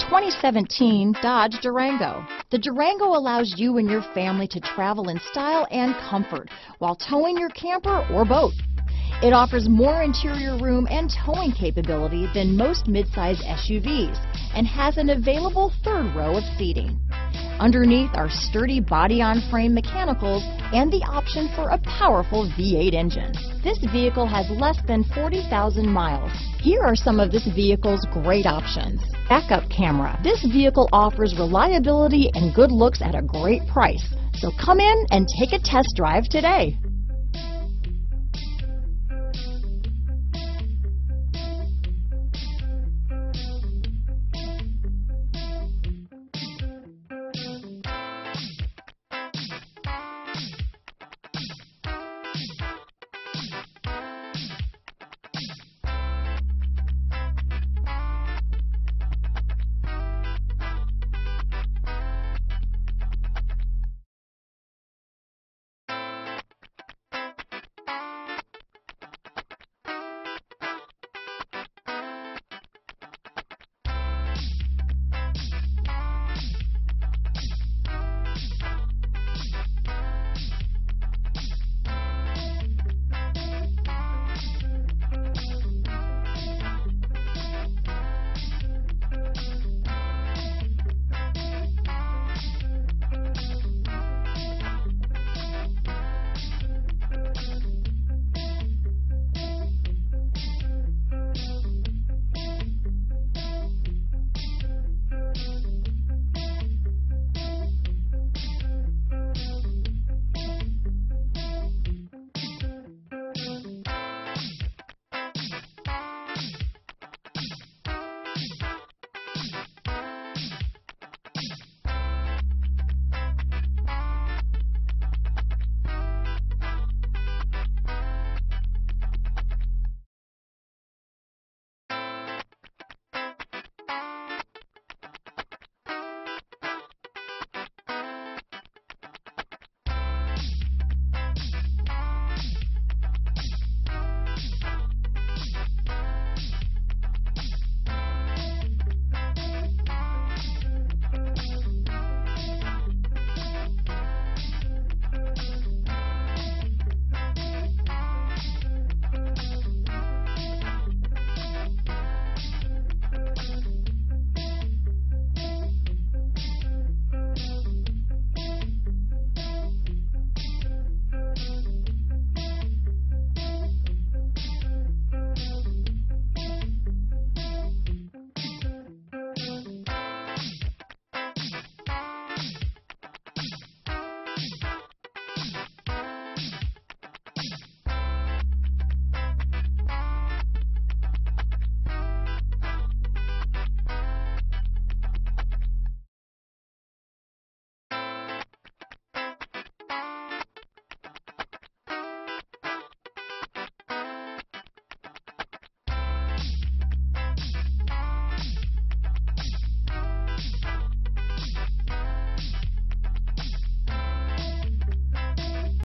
2017 Dodge Durango. The Durango allows you and your family to travel in style and comfort while towing your camper or boat. It offers more interior room and towing capability than most midsize SUVs and has an available third row of seating. Underneath are sturdy body-on-frame mechanicals and the option for a powerful V8 engine. This vehicle has less than 40,000 miles. Here are some of this vehicle's great options. Backup camera. This vehicle offers reliability and good looks at a great price. So come in and take a test drive today.